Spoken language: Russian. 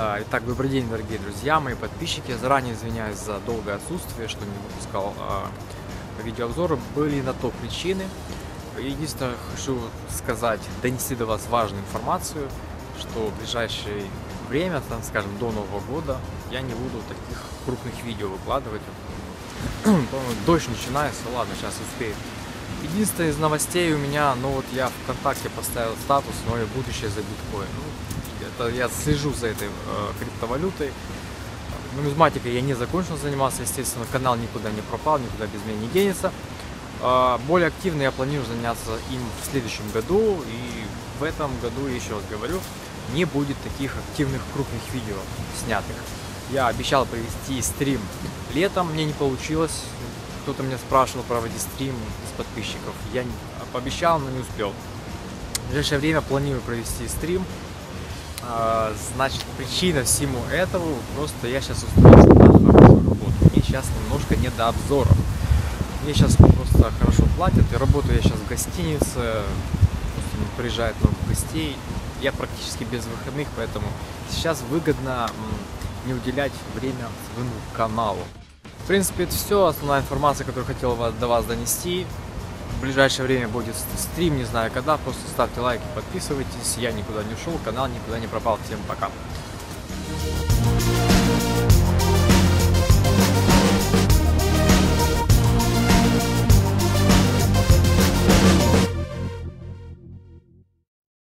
Итак, добрый день, дорогие друзья, мои подписчики. Я заранее извиняюсь за долгое отсутствие, что не выпускал видеообзоры. Были на то причины. Единственное, хочу сказать, донести до вас важную информацию, что в ближайшее время, там, скажем, до Нового года, я не буду таких крупных видео выкладывать. Дождь начинается, ладно, сейчас успею. Единственное из новостей у меня, я ВКонтакте поставил статус «Мое будущее за биткоин». Это я слежу за этой криптовалютой. Нумизматикой я не закончил заниматься, естественно, канал никуда не пропал, никуда без меня не денется. Более активно я планирую заняться им в следующем году, и в этом году, еще раз говорю, не будет таких активных крупных видео снятых. Я обещал провести стрим летом, мне не получилось. Кто-то меня спрашивал проводить стрим из подписчиков. Я пообещал, но не успел. В ближайшее время планирую провести стрим. Значит, причина всему этого, просто я сейчас устроился на хорошую работу. Мне сейчас немножко не до обзоров. Мне сейчас просто хорошо платят, и работаю я сейчас в гостинице. Просто приезжает много гостей. Я практически без выходных, поэтому сейчас выгодно не уделять время своему каналу. В принципе, это все, основная информация, которую хотел до вас донести. В ближайшее время будет стрим, не знаю когда, просто ставьте лайки, подписывайтесь. Я никуда не ушел, канал никуда не пропал. Всем пока.